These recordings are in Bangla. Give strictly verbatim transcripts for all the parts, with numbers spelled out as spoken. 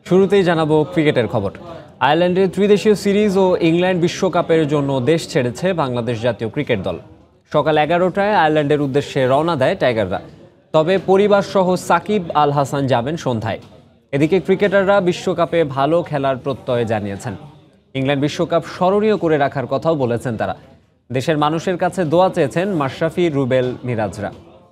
শুরুতেই জানাবো ক্রিকেটের খবর। আয়ারল্যান্ডের ত্রিদেশীয় সিরিজ ও ইংল্যান্ড বিশ্বকাপের জন্য দেশ ছেড়েছে বাংলাদেশ জাতীয় ক্রিকেট দল। সকাল এগারোটায় আয়ারল্যান্ডের উদ্দেশ্যে রওনা দেয় টাইগাররা। তবে পরিবার সহ সাকিব আল হাসান যাবেন সন্ধ্যায়। এদিকে ক্রিকেটাররা বিশ্বকাপে ভালো খেলার প্রত্যয় জানিয়েছেন। ইংল্যান্ড বিশ্বকাপ স্মরণীয় করে রাখার কথাও বলেছেন তারা। দেশের মানুষের কাছে দোয়া চেয়েছেন মাশরাফি, রুবেল, মিরাজরা।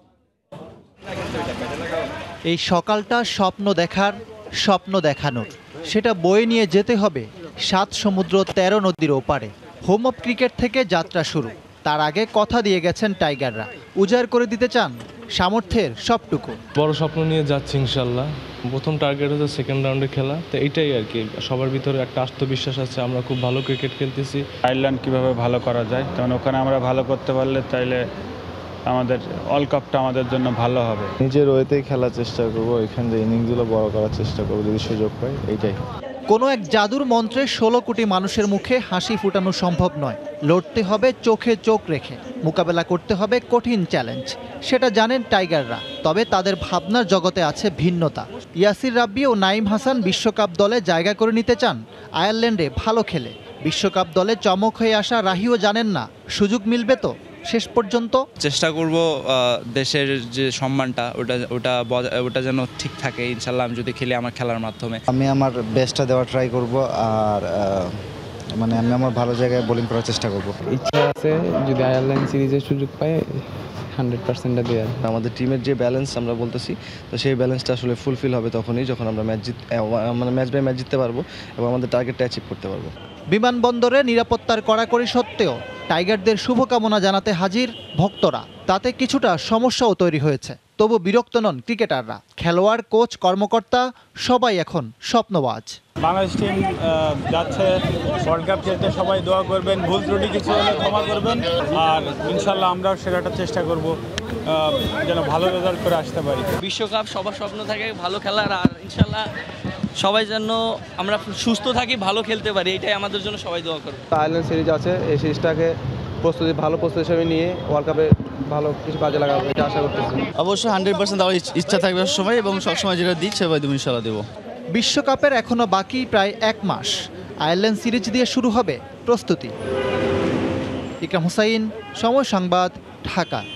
এই সকালটা স্বপ্ন দেখার, স্বপ্ন দেখানোর, সেটা বয়ে নিয়ে যেতে হবে সাত সমুদ্র তেরো নদীর ওপারে। হোম অফ ক্রিকেট থেকে যাত্রা শুরু। তার আগে কথা দিয়ে গেছেন টাইগাররা, উজাড় করে দিতে চান সামর্থ্যের সবটুকু। বড় স্বপ্ন নিয়ে যাচ্ছি ইনশাল্লাহ। প্রথম টার্গেট হচ্ছে সেকেন্ড রাউন্ডে খেলা, তো এইটাই আর কি। সবার ভিতরে একটা আত্মবিশ্বাস আছে, আমরা খুব ভালো ক্রিকেট খেলতেছি। আয়ারল্যান্ড কীভাবে ভালো করা যায়, কারণ ওখানে আমরা ভালো করতে পারলে তাইলে আমাদের ওয়ার্ল্ড কাপটা আমাদের জন্য ভালো হবে। নিজের ওয়েতেই খেলার চেষ্টা করবো, এখান থেকে ইনিংসগুলো বড় করার চেষ্টা করবো যদি সুযোগ পাই, এইটাই। কোনো এক জাদুর মন্ত্রে ষোলো কোটি মানুষের মুখে হাসি ফুটানো সম্ভব নয়। লড়তে হবে চোখে চোখ রেখে, মোকাবেলা করতে হবে কঠিন চ্যালেঞ্জ। সেটা জানেন টাইগাররা, তবে তাদের ভাবনার জগতে আছে ভিন্নতা। ইয়াসির রাব্বি ও নাইম হাসান বিশ্বকাপ দলে জায়গা করে নিতে চান আয়ারল্যান্ডে ভালো খেলে। বিশ্বকাপ দলে চমক হয়ে আসা রাহিও জানেন না সুযোগ মিলবে তো শেষ পর্যন্ত। চেষ্টা করব দেশের যে সম্মানটা ওটা ওটা ওটা যেন ঠিক থাকে ইনশাল্লাহ, আমি যদি খেলি আমার খেলার মাধ্যমে। আমি আমার বেস্টটা দেওয়ার ট্রাই করব, আর মানে আমি আমার ভালো জায়গায় বোলিং করার চেষ্টা করব। ইচ্ছা আছে যদি আয়ারল্যান্ড সিরিজের সুযোগ পাই হান্ড্রেড পার্সেন্টটা দেওয়ার। আমাদের টিমের যে ব্যালেন্স আমরা বলতেছি, তো সেই ব্যালেন্সটা আসলে ফুলফিল হবে তখনই যখন আমরা ম্যাচ জিত মানে ম্যাচ বাই ম্যাচ জিততে পারবো এবং আমাদের টার্গেটটা অ্যাচিভ করতে পারবো। বিমানবন্দরে নিরাপত্তার কড়াকড়ি সত্ত্বেও টাইগারদের শুভকামনা জানাতে হাজির ভক্তরা। তাতে কিছুটা সমস্যাও তৈরি হয়েছে। তবু বিরক্ত নন ক্রিকেটাররা। খেলোয়াড়, কোচ, কর্মকর্তা সবাই এখন স্বপ্নবাজ। বাংলাদেশ টিম যাচ্ছে ওয়ার্ল্ড কাপ খেলতে, সবাই দোয়া করবেন, ভুল ত্রুটি কিছু হলে ক্ষমা করবেন, আর ইনশাল্লাহ আমরাও সেটা চেষ্টা করব যেন ভালো রেজাল্ট করে আসতে পারি। বিশ্বকাপ সবার স্বপ্ন থাকে ভালো খেলার, আর ইনশাল্লাহ সবাই যেন আমরা সুস্থ থাকি, ভালো খেলতে পারি, এটাই আমাদের জন্য সবাই দোয়া করবে। আয়ারল্যান্ড সিরিজ আছে, এই সিরিজটাকে প্রস্তুতি ভালো প্রস্তুতি হিসেবে নিয়ে ওয়ার্ল্ড কাপে ভালো কিছু কাজে লাগাবো, এটা আশা করতেছি। অবশ্যই হান্ড্রেড পার্সেন্ট দেওয়ার ইচ্ছা থাকবে সময়, এবং সবসময় যেটা দিই সেভাবে দেবো, ইনশাল্লাহ দেবো। বিশ্বকাপের এখনও বাকি প্রায় এক মাস। আয়ারল্যান্ড সিরিজ দিয়ে শুরু হবে প্রস্তুতি। ইকরাম হুসাইন, সময় সংবাদ, ঢাকা।